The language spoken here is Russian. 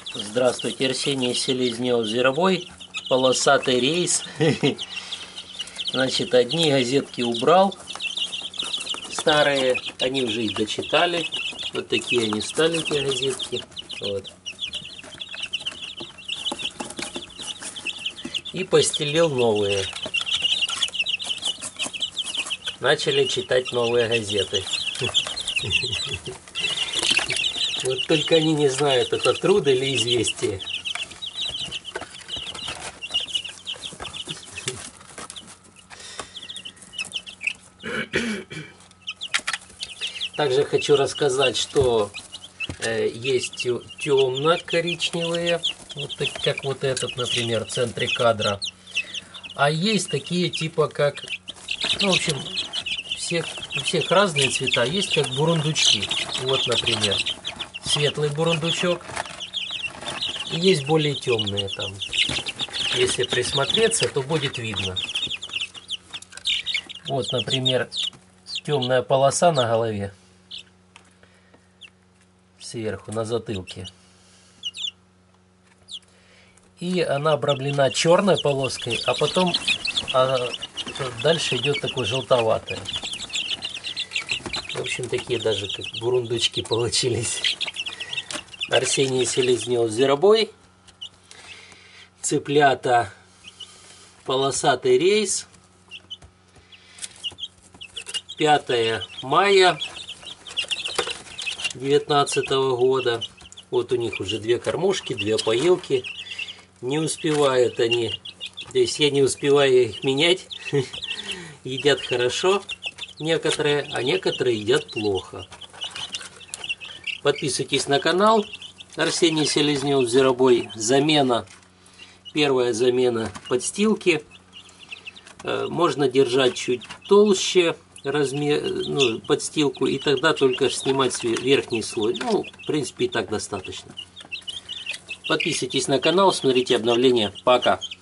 Здравствуйте, Арсений Селезнев, Зверобой, полосатый рейс. Значит, одни газетки убрал, старые, они уже их дочитали. Вот такие они стали, эти газетки. Вот. И постелил новые. Начали читать новые газеты. Вот только они не знают, это труд или известие. Также хочу рассказать, что есть темно-коричневые, вот так, как вот этот, например, в центре кадра. А есть такие типа как, ну, в общем, у всех разные цвета. Есть как бурундучки. Вот, например, светлый бурундучок. И есть более темные там. Если присмотреться, то будет видно. Вот, например, темная полоса на голове. Сверху, на затылке. И она обрамлена черной полоской, а потом дальше идет такой желтоватый. В общем, такие даже как бурундучки получились. Арсений Селезнев, Зверобой. Цыплята, полосатый рейс. 5 мая 2019 года. Вот у них уже 2 кормушки, 2 поилки. Не успевают они. То есть я не успеваю их менять. Едят хорошо некоторые, а некоторые едят плохо. Подписывайтесь на канал. Арсений Селезнев, Зверобой. Замена. Первая замена подстилки. Можно держать чуть толще размер, подстилку, и тогда только снимать верхний слой. Ну, в принципе, и так достаточно. Подписывайтесь на канал, смотрите обновления. Пока!